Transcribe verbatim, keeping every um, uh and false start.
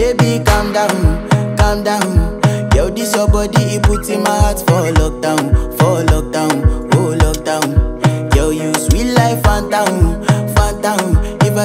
Baby, calm down, calm down. Yo, this your body, it puts in my heart for lockdown, for lockdown.